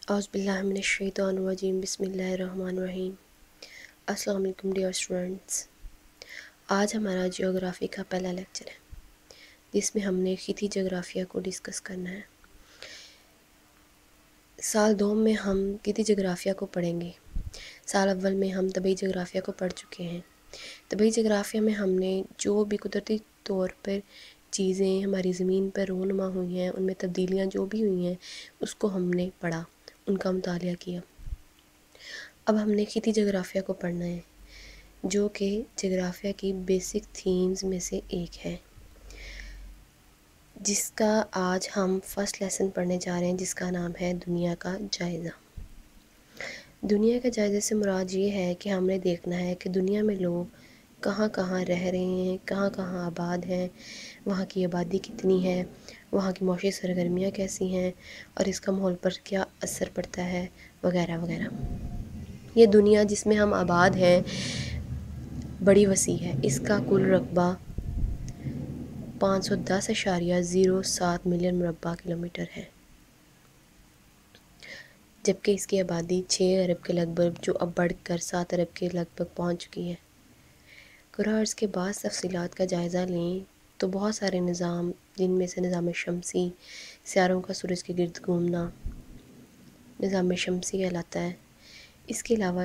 اعوذ باللہ من الشیطان الرجیم بسم اللہ الرحمن الرحیم۔ السلام علیکم ڈیئر اسٹوڈنٹس، آج ہمارا جیوگرافی کا پہلا لیکچر ہے جس میں ہم نے خطی جغرافیہ کو ڈسکس کرنا ہے۔ سال دوم میں ہم خطی جغرافیہ کو پڑھیں گے۔ سال اول میں ہم طبعی جغرافیہ کو پڑھ چکے ہیں۔ طبعی جغرافیہ میں ہم نے جو بھی قدرتی طور پر چیزیں ہماری زمین پر رونما ہوئی ہیں، ان میں تبدیلیاں جو بھی ہوئی ہیں، اس کو ہم نے پڑھا، ان کا مطالعہ کیا۔ اب ہم نے خطی جغرافیہ کو پڑھنا ہے جو کہ جغرافیہ کی بیسک تھیمز میں سے ایک ہے، جس کا آج ہم فرسٹ لیسن پڑھنے جا رہے ہیں، جس کا نام ہے دنیا کا جائزہ۔ دنیا کا جائزے سے مراد یہ ہے کہ ہم نے دیکھنا ہے کہ دنیا میں لوگ کہاں کہاں رہ رہے ہیں، کہاں کہاں آباد ہیں، وہاں کی آبادی کتنی ہے، وہاں کی معاشی سرگرمیاں کیسی ہیں اور اس کا ماحول پر کیا اثر پڑتا ہے، وغیرہ وغیرہ۔ یہ دنیا جس میں ہم آباد ہیں بڑی وسیع ہے۔ اس کا کل رقبہ 510.07 ملین مربع کلومیٹر ہے، جبکہ اس کی آبادی 6 ارب کے لگ بھگ، جو اب بڑھ کر 7 ارب کے لگ بھگ پہنچ چکی ہے۔ قرآن کے بعض تفصیلات کا جائزہ لیں تو بہت سارے نظام، جن میں سے نظام شمسی، سیاروں کا سورج کے گرد گھومنا نظام شمسی کہلاتا ہے۔ اس کے علاوہ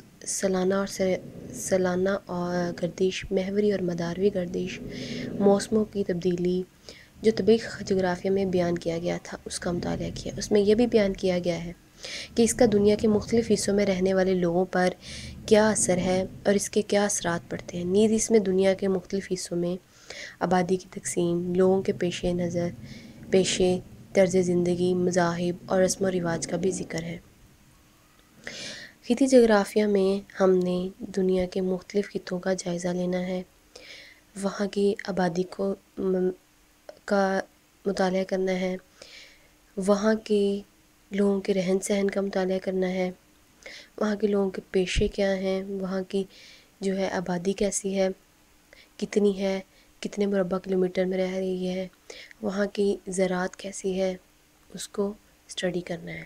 سالانہ اور گردش، محوری اور مداروی گردش، موسموں کی تبدیلی جو طبعی جغرافیہ میں بیان کیا گیا تھا، اس کا مطالعہ کیا۔ اس میں یہ بھی بیان کیا گیا ہے کہ اس کا دنیا کے مختلف حصوں میں رہنے والے لوگوں پر کیا اثر ہے اور اس کے کیا اثرات پڑتے ہیں۔ نیز اس میں دنیا کے مختلف حصوں میں آبادی کی تقسیم، لوگوں کے پیشے، طرز زندگی، مذاہب اور رسم و رواج کا بھی ذکر ہے۔ خطی جغرافیہ میں ہم نے دنیا کے مختلف خطوں کا جائزہ لینا ہے، وہاں کی آبادی کا مطالعہ کرنا ہے، وہاں کے لوگوں کے رہن سہن کا مطالعہ کرنا ہے، وہاں کے لوگوں کے پیشے کیا ہیں، وہاں کی جو ہے آبادی کیسی ہے، کتنی ہے، کتنے مربع کلومیٹر میں رہ رہی ہے، وہاں کی زراعت کیسی ہے، اس کو اسٹڈی کرنا ہے۔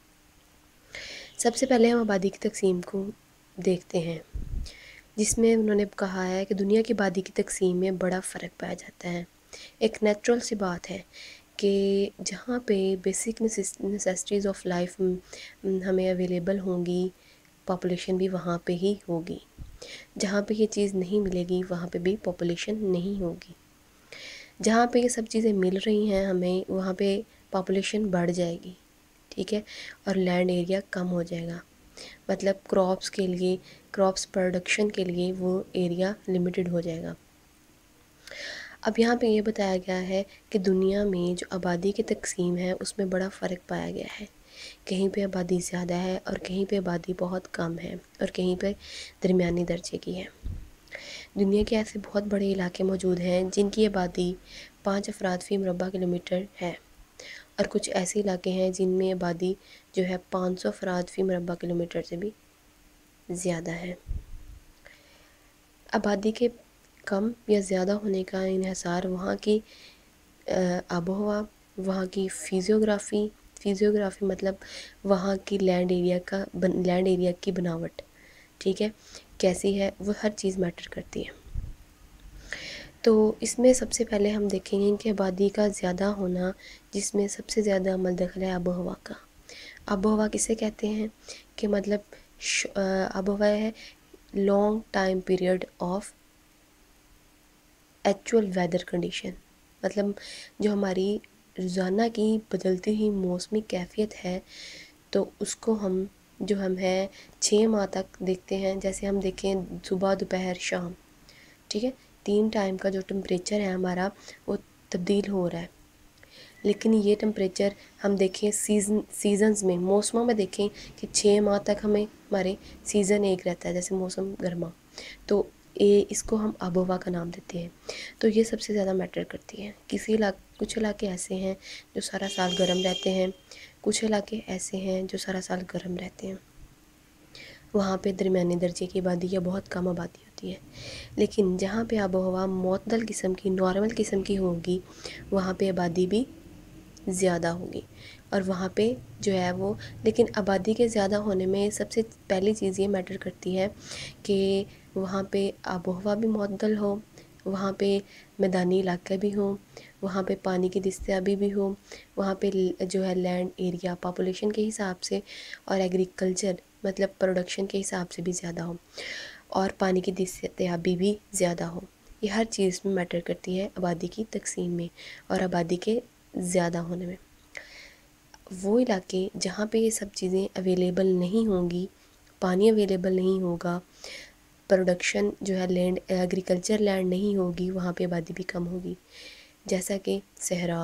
سب سے پہلے ہم آبادی کی تقسیم کو دیکھتے ہیں، جس میں انہوں نے کہا ہے کہ دنیا کی آبادی کی تقسیم میں بڑا فرق پایا جاتا ہے۔ ایک نیچرل سی بات ہے کہ جہاں پہ بیسک نیسیسٹیز آف لائف ہمیں اویلیبل ہوں گی، پاپولیشن بھی وہاں پہ ہی ہوگی۔ جہاں پہ یہ چیز نہیں ملے گی، وہاں پہ بھی پاپولیشن نہیں ہوگی۔ جہاں پہ یہ سب چیزیں مل رہی ہیں ہمیں، وہاں پہ پاپولیشن بڑھ جائے گی، ٹھیک ہے، اور لینڈ ایریا کم ہو جائے گا۔ مطلب کراپس پروڈکشن کے لیے وہ ایریا لمیٹڈ ہو جائے گا۔ اب یہاں پہ یہ بتایا گیا ہے کہ دنیا میں جو آبادی کی تقسیم ہے اس میں بڑا فرق پایا گیا ہے۔ کہیں پہ آبادی زیادہ ہے اور کہیں پہ آبادی بہت کم ہے اور کہیں پہ درمیانی درجے کی ہے۔ دنیا کے ایسے بہت بڑے علاقے موجود ہیں جن کی آبادی 5 افراد فی مربع کلومیٹر ہے، اور کچھ ایسے علاقے ہیں جن میں آبادی جو ہے 500 افراد فی مربع کلومیٹر سے بھی زیادہ ہے۔ آبادی کے کم یا زیادہ ہونے کا انحصار وہاں کی آب و ہوا، وہاں کی فزیوگرافی مطلب وہاں کی لینڈ ایریا کی بناوٹ، ٹھیک ہے، کیسی ہے، وہ ہر چیز میٹر کرتی ہے۔ تو اس میں سب سے پہلے ہم دیکھیں گے کہ آبادی کا زیادہ ہونا، جس میں سب سے زیادہ عمل دخل ہے آب و ہوا کا۔ آب و ہوا کسے کہتے ہیں کہ مطلب آب و ہوا ہے long time period of actual weather condition, مطلب جو ہماری روزانہ کی بدلتی ہوئی موسمی کیفیت ہے، تو اس کو ہم 6 ماہ تک دیکھتے ہیں۔ جیسے ہم دیکھیں صبح، دوپہر، شام، ٹھیک ہے، 3 ٹائم کا جو ٹمپریچر ہے ہمارا وہ تبدیل ہو رہا ہے، لیکن یہ ٹمپریچر ہم دیکھیں سیزنز میں، موسموں میں دیکھیں کہ 6 ماہ تک ہمارے سیزن ایک رہتا ہے، جیسے موسم گرما، تو اس کو ہم آب و ہوا کا نام دیتے ہیں۔ تو یہ سب سے زیادہ میٹر کرتی ہے۔ کچھ علاقے ایسے ہیں جو سارا سال گرم رہتے ہیں، کچھ علاقے ایسے ہیں جو سارا سال گرم رہتے ہیں، وہاں پہ درمیانی درجے کی آبادی یا بہت کم آبادی ہوتی ہے۔ لیکن جہاں پہ آب و ہوا معتدل قسم کی، نارمل قسم کی ہوگی، وہاں پہ آبادی بھی زیادہ ہوگی، اور وہاں پہ جو ہے وہ، لیکن آبادی کے زیادہ ہونے میں سب سے پہلی چیز یہ میٹر کرتی ہے کہ وہاں پہ آب و ہوا بھی معتدل ہو، وہاں پہ میدانی علاقے بھی ہوں، وہاں پہ پانی کی دستیابی بھی ہو، وہاں پہ جو ہے لینڈ ایریا پاپولیشن کے حساب سے اور ایگریکلچر مطلب پروڈکشن کے حساب سے بھی زیادہ ہو، اور پانی کی دستیابی بھی زیادہ ہو۔ یہ ہر چیز میں میٹر کرتی ہے آبادی کی تقسیم میں اور آبادی کے زیادہ ہونے میں۔ وہ علاقے جہاں پہ یہ سب چیزیں اویلیبل نہیں ہوں گی، پانی اویلیبل نہیں ہوگا، پروڈکشن جو ہے لینڈ ایگریکلچر لینڈ نہیں ہوگی، وہاں پہ آبادی بھی کم ہوگی۔ جیسا کہ صحرا،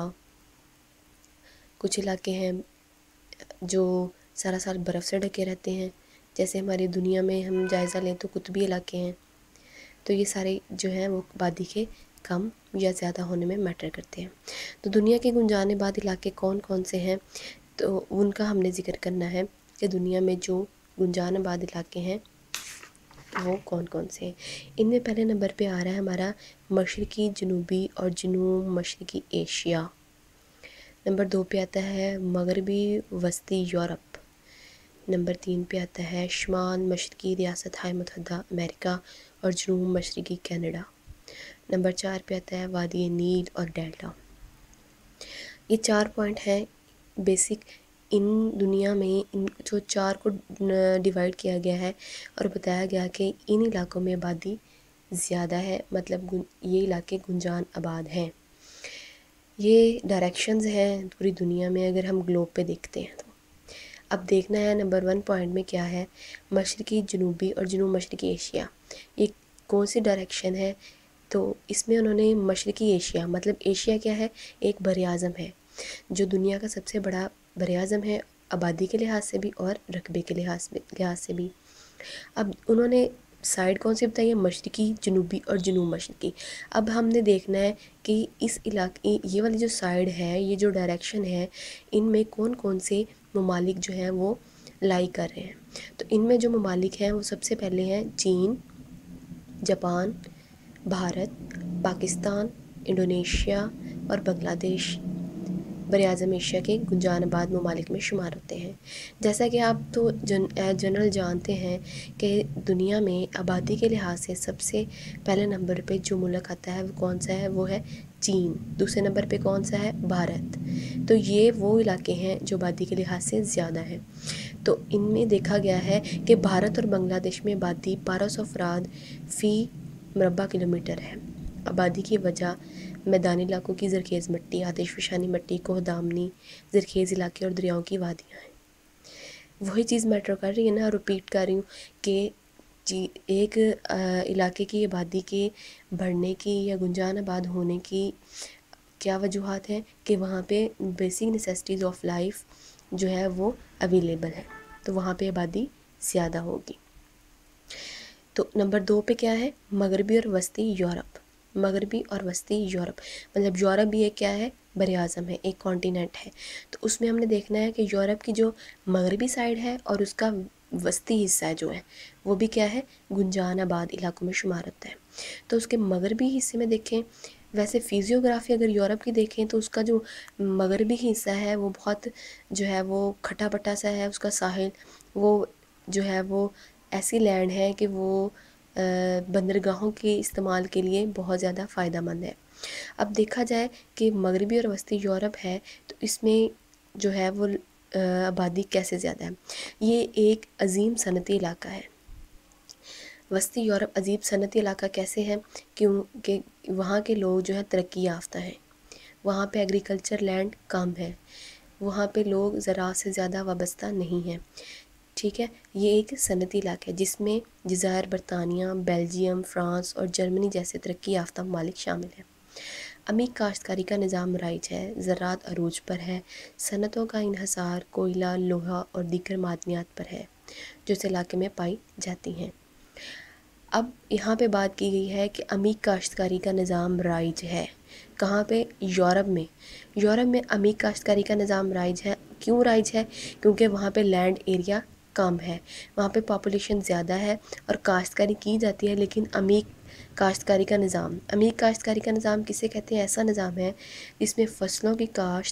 کچھ علاقے ہیں جو سارا سال برف سے ڈھکے رہتے ہیں، جیسے ہماری دنیا میں ہم جائزہ لیں تو قطبی علاقے ہیں، تو یہ سارے جو ہیں وہ آبادی کے کم یا زیادہ ہونے میں میٹر کرتے ہیں۔ تو دنیا کے گنجان آباد علاقے کون کون سے ہیں، تو ان کا ہم نے ذکر کرنا ہے کہ دنیا میں جو گنجان آباد علاقے ہیں وہ کون کون سے ہیں۔ ان میں پہلے نمبر پہ آ رہا ہے ہمارا مشرقی جنوبی اور جنوب مشرقی ایشیا۔ نمبر 2 پہ آتا ہے مغربی وسطی یورپ۔ نمبر 3 پہ آتا ہے شمال مشرقی ریاستہائے متحدہ امریکہ اور جنوب مشرقی کینیڈا۔ نمبر 4 پہ آتا ہے وادی نیل اور ڈیلٹا۔ یہ 4 پوائنٹ ہیں بیسک۔ ان دنیا میں ان جو 4 کو ڈیوائڈ کیا گیا ہے اور بتایا گیا کہ ان علاقوں میں آبادی زیادہ ہے، مطلب یہ علاقے گنجان آباد ہیں۔ یہ ڈائریکشنز ہیں پوری دنیا میں اگر ہم گلوب پہ دیکھتے ہیں تو۔ اب دیکھنا ہے نمبر 1 پوائنٹ میں کیا ہے، مشرقی جنوبی اور جنوب مشرقی ایشیا، یہ کون سی ڈائریکشن ہے؟ تو اس میں انہوں نے مشرقی ایشیا، مطلب ایشیا کیا ہے، ایک براعظم ہے جو دنیا کا سب سے بڑا براعظم ہے، آبادی کے لحاظ سے بھی اور رقبے کے لحاظ سے بھی۔ اب انہوں نے سائڈ کون سی بتائی ہے، مشرقی جنوبی اور جنوب مشرقی۔ اب ہم نے دیکھنا ہے کہ اس علاقے یہ والی جو سائڈ ہے، یہ جو ڈائریکشن ہے، ان میں کون کون سے ممالک جو ہیں وہ لائی کر رہے ہیں۔ تو ان میں جو ممالک ہیں وہ سب سے پہلے ہیں چین، جاپان، بھارت، پاکستان، انڈونیشیا اور بنگلہ دیش براعظم ایشیا کے گنجان آباد ممالک میں شمار ہوتے ہیں۔ جیسا کہ آپ تو جنرل جانتے ہیں کہ دنیا میں آبادی کے لحاظ سے سب سے پہلے نمبر پہ جو ملک آتا ہے وہ کون سا ہے، وہ ہے چین۔ دوسرے نمبر پہ کون سا ہے، بھارت۔ تو یہ وہ علاقے ہیں جو آبادی کے لحاظ سے زیادہ ہیں۔ تو ان میں دیکھا گیا ہے کہ بھارت اور بنگلہ دیش میں آبادی 1200 افراد فی مربع کلومیٹر ہے۔ آبادی کی وجہ میدانی علاقوں کی زرخیز مٹی، آتش فشانی مٹی، کوہ دامنی زرخیز علاقے اور دریاؤں کی وادیاں ہیں۔ وہی چیز میٹر کر رہی ہے نا، ریپیٹ کر رہی ہوں کہ ایک علاقے کی آبادی کے بڑھنے کی یا گنجان آباد ہونے کی کیا وجوہات ہیں کہ وہاں پہ بیسک نیسیسٹیز آف لائف جو ہے وہ اویلیبل ہے، تو وہاں پہ آبادی زیادہ ہوگی۔ تو نمبر 2 پہ کیا ہے، مغربی اور وسطی یورپ۔ مغربی اور وسطی یورپ مطلب یورپ بھی ایک کیا ہے، براعظم ہے، ایک کانٹیننٹ ہے۔ تو اس میں ہم نے دیکھنا ہے کہ یورپ کی جو مغربی سائڈ ہے اور اس کا وسطی حصہ جو ہے وہ بھی کیا ہے، گنجان آباد علاقوں میں شمار ہوتا ہے۔ تو اس کے مغربی حصے میں دیکھیں، ویسے فزیوگرافی اگر یورپ کی دیکھیں تو اس کا جو مغربی حصہ ہے وہ بہت جو ہے وہ کھٹا پٹا سا ہے، اس کا ساحل وہ جو ہے وہ ایسی لینڈ ہے کہ وہ بندرگاہوں کے استعمال کے لیے بہت زیادہ فائدہ مند ہے۔ اب دیکھا جائے کہ مغربی اور وسطی یورپ ہے تو اس میں جو ہے وہ آبادی کیسے زیادہ ہے، یہ ایک عظیم صنعتی علاقہ ہے۔ وسطی یورپ عظیم صنعتی علاقہ کیسے ہے، کیونکہ وہاں کے لوگ جو ہے ترقی یافتہ ہیں، وہاں پہ ایگریکلچر لینڈ کم ہے، وہاں پہ لوگ زراعت سے زیادہ وابستہ نہیں ہیں، ٹھیک ہے۔ یہ ایک صنعتی علاقہ ہے جس میں جزائر برطانیہ، بیلجیم، فرانس اور جرمنی جیسے ترقی یافتہ ممالک شامل ہیں۔ عمیق کاشتکاری کا نظام رائج ہے، زراعت عروج پر ہے، صنعتوں کا انحصار کوئلہ، لوہا اور دیگر معدنیات پر ہے جو اس علاقے میں پائی جاتی ہیں۔ اب یہاں پہ بات کی گئی ہے کہ عمیق کاشتکاری کا نظام رائج ہے، کہاں پہ، یورپ میں۔ یورپ میں عمیق کاشتکاری کا نظام رائج ہے، کیوں رائج ہے، کیونکہ وہاں پہ لینڈ ایریا کم ہے، وہاں پہ پاپولیشن زیادہ ہے اور کاشتکاری کی جاتی ہے، لیکن عمیق کاشتکاری کا نظام کسے کہتے ہیں، ایسا نظام ہے جس میں فصلوں کی کاشت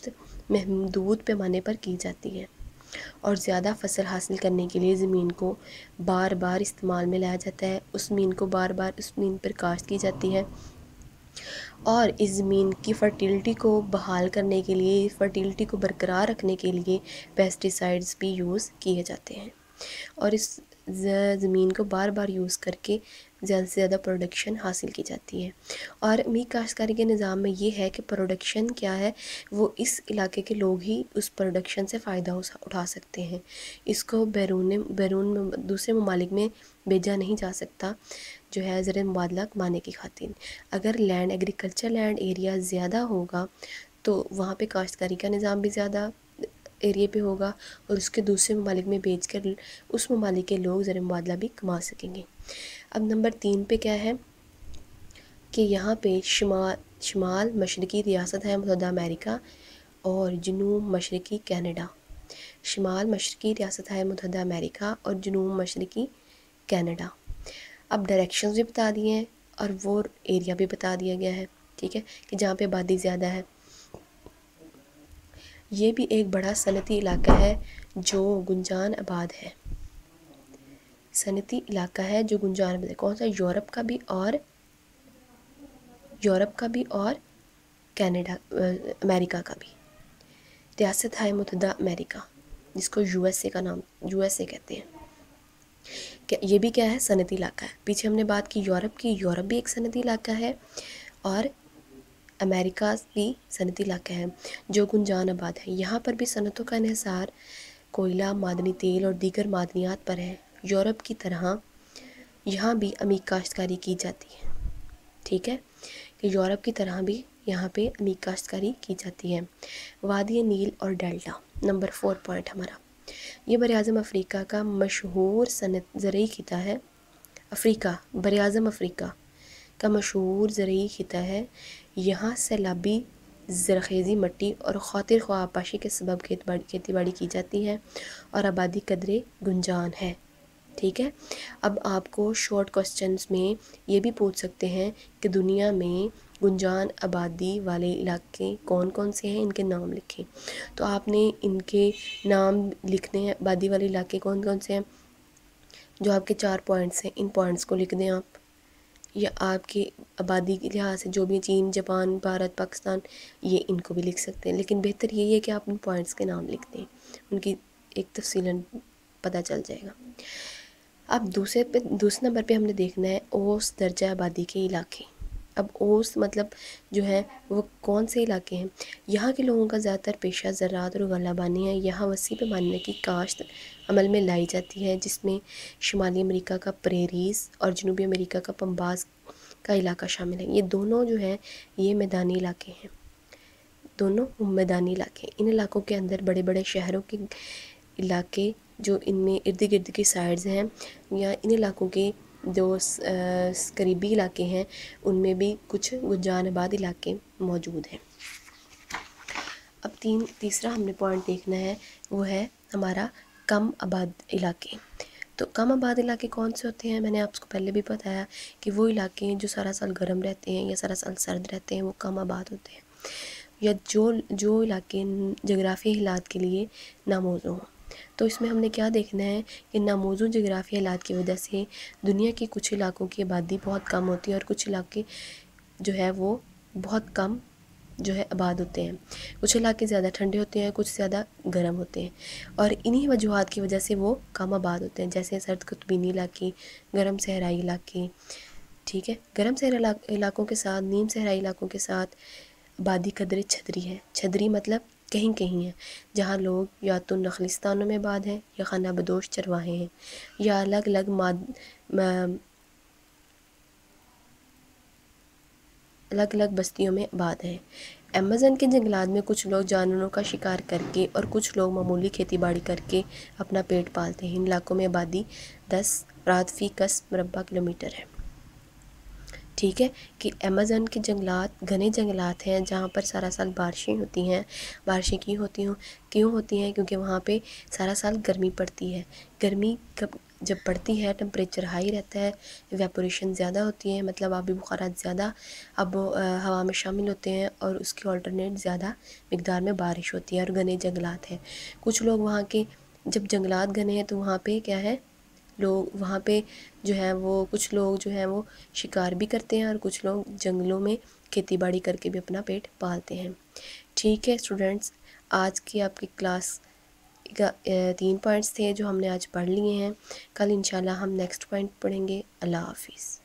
محدود پیمانے پر کی جاتی ہے، اور زیادہ فصل حاصل کرنے کے لیے زمین کو بار بار استعمال میں لایا جاتا ہے، اس زمین کو بار بار اس زمین پر کاشت کی جاتی ہے، اور اس زمین کی فرٹیلٹی کو بحال کرنے کے لیے، فرٹیلٹی کو برقرار رکھنے کے لیے پیسٹی سائڈز بھی یوز کیے جاتے ہیں، اور اس زمین کو بار بار یوز کر کے زیادہ سے زیادہ پروڈکشن حاصل کی جاتی ہے۔ اور عمیق کاشتکاری کے نظام میں یہ ہے کہ پروڈکشن کیا ہے، وہ اس علاقے کے لوگ ہی اس پروڈکشن سے فائدہ اٹھا سکتے ہیں، اس کو بیرون دوسرے ممالک میں بھیجا نہیں جا سکتا، جو ہے زر مبادلہ کمانے کی خاطر۔ اگر لینڈ ایگریکلچر لینڈ ایریا زیادہ ہوگا تو وہاں پہ کاشتکاری کا نظام بھی زیادہ ایریے پہ ہوگا، اور اس کے دوسرے ممالک میں بیچ کر اس ممالک کے لوگ زر مبادلہ بھی کما سکیں گے۔ اب نمبر 3 پہ کیا ہے کہ یہاں پہ شمال مشرقی ریاست ہے متحدہ امریکہ اور جنوب مشرقی کینیڈا۔ شمال مشرقی ریاست ہے متحدہ امریکہ اور جنوب مشرقی کینیڈا۔ اب ڈائریکشنز بھی بتا دیے ہیں اور وہ ایریا بھی بتا دیا گیا ہے، ٹھیک ہے، کہ جہاں پہ آبادی زیادہ ہے۔ یہ بھی ایک بڑا صنعتی علاقہ ہے جو گنجان آباد ہے، صنعتی علاقہ ہے جو گنجان آباد ہے۔ کون سا؟ یورپ کا بھی اور کینیڈا امریکہ کا بھی۔ ریاست ہے متحدہ امریکہ، جس کو یو ایس اے کہتے ہیں، کہ یہ بھی کیا ہے؟ صنعتی علاقہ ہے۔ پیچھے ہم نے بات کی یورپ کی، یورپ بھی ایک صنعتی علاقہ ہے، اور امریکہ بھی صنعتی علاقہ ہے جو گنجان آباد ہے۔ یہاں پر بھی صنعتوں کا انحصار کوئلہ، معدنی تیل اور دیگر معدنیات پر ہے۔ یورپ کی طرح یہاں بھی عمیق کاشتکاری کی جاتی ہے، ٹھیک ہے، کہ یورپ کی طرح بھی یہاں پہ عمیق کاشتکاری کی جاتی ہے۔ وادی نیل اور ڈیلٹا، نمبر 4 پوائنٹ ہمارا، یہ براعظم افریقہ کا مشہور زرعی خطہ ہے۔ براعظم افریقہ کا مشہور زرعی خطہ ہے۔ یہاں سیلابی، زرخیزی مٹی اور خاطر خواہ آبپاشی کے سبب کھیتی باڑی کی جاتی ہے، اور آبادی قدرے گنجان ہے، ٹھیک ہے۔ اب آپ کو شارٹ کوسچنز میں یہ بھی پوچھ سکتے ہیں کہ دنیا میں گنجان آبادی والے علاقے کون کون سے ہیں، ان کے نام لکھیں۔ تو آپ نے ان کے نام لکھنے ہیں، آبادی والے علاقے کون کون سے ہیں، جو آپ کے 4 پوائنٹس ہیں، ان پوائنٹس کو لکھ دیں آپ، یا آپ کی آبادی کے لحاظ سے جو بھی چین، جاپان، بھارت، پاکستان، یہ ان کو بھی لکھ سکتے ہیں، لیکن بہتر یہی ہے کہ آپ ان پوائنٹس کے نام لکھ دیں، ان کی ایک تفصیلاً پتہ چل جائے گا۔ اب دوسرے نمبر پہ ہم نے دیکھنا ہے اوس درجہ آبادی کے علاقے۔ اب اوس مطلب جو ہے وہ کون سے علاقے ہیں؟ یہاں کے لوگوں کا زیادہ تر پیشہ زراعت اور غلہ بانی ہے۔ یہاں وسیع پیمانے کی کاشت عمل میں لائی جاتی ہے، جس میں شمالی امریکہ کا پریریز اور جنوبی امریکہ کا پمباس کا علاقہ شامل ہے۔ یہ دونوں جو ہیں یہ میدانی علاقے ہیں، دونوں میدانی علاقے ہیں۔ ان علاقوں کے اندر بڑے بڑے شہروں کے علاقے جو ان میں ارد گرد کی سائڈز ہیں، یا ان علاقوں کے جو قریبی علاقے ہیں، ان میں بھی کچھ گنجان آباد علاقے موجود ہیں۔ اب تیسرا ہم نے پوائنٹ دیکھنا ہے، وہ ہے ہمارا کم آباد علاقے۔ تو کم آباد علاقے کون سے ہوتے ہیں؟ میں نے آپ کو پہلے بھی بتایا کہ وہ علاقے ہیں جو سارا سال گرم رہتے ہیں یا سارا سال سرد رہتے ہیں، وہ کم آباد ہوتے ہیں، یا جو علاقے جغرافیائی حالات کے لیے ناموزوں ہوں۔ تو اس میں ہم نے کیا دیکھنا ہے کہ ناموزوں جغرافیائی حالات کی وجہ سے دنیا کے کچھ علاقوں کی آبادی بہت کم ہوتی ہے، اور کچھ علاقے جو ہے وہ بہت کم جو ہے آباد ہوتے ہیں۔ کچھ علاقے زیادہ ٹھنڈے ہوتے ہیں، کچھ زیادہ گرم ہوتے ہیں، اور انہی وجوہات کی وجہ سے وہ کم آباد ہوتے ہیں، جیسے سرد قطبینی علاقے، گرم صحرائی علاقے، ٹھیک ہے۔ گرم صحرائی علاقوں کے ساتھ، نیم صحرائی علاقوں کے ساتھ آبادی قدرے چھدری ہے۔ چھدری مطلب کہیں کہیں ہے، جہاں لوگ یا تو نخلستانوں میں آباد ہیں، یا خانہ بدوش چرواہے ہیں، یا الگ الگ بستیوں میں آباد ہیں۔ ایمیزن کے جنگلات میں کچھ لوگ جانوروں کا شکار کر کے اور کچھ لوگ معمولی کھیتی باڑی کر کے اپنا پیٹ پالتے ہیں۔ ان علاقوں میں آبادی 10 افراد فی گز مربع کلومیٹر ہے، ٹھیک ہے، کہ امیزون کے جنگلات گھنے جنگلات ہیں جہاں پر سارا سال بارشیں ہوتی ہیں۔ بارشیں کیوں ہوتی ہیں؟ کیونکہ وہاں پہ سارا سال گرمی پڑتی ہے۔ گرمی جب پڑتی ہے ٹمپریچر ہائی رہتا ہے، ایویپوریشن زیادہ ہوتی ہے، مطلب آبی بخارات زیادہ ہوا میں شامل ہوتے ہیں اور اس کی آلٹرنیٹ زیادہ مقدار میں بارش ہوتی ہے اور گھنے جنگلات ہیں۔ کچھ لوگ وہاں کے جب جنگلات گھنے ہیں تو وہاں پہ کیا ہے، لوگ وہاں پہ جو ہے وہ کچھ لوگ جو ہیں وہ شکار بھی کرتے ہیں اور کچھ لوگ جنگلوں میں کھیتی باڑی کر کے بھی اپنا پیٹ پالتے ہیں۔ ٹھیک ہے اسٹوڈنٹس، آج کی آپ کی کلاس کا 3 پوائنٹس تھے جو ہم نے آج پڑھ لیے ہیں۔ کل انشاءاللہ ہم نیکسٹ پوائنٹ پڑھیں گے۔ اللہ حافظ۔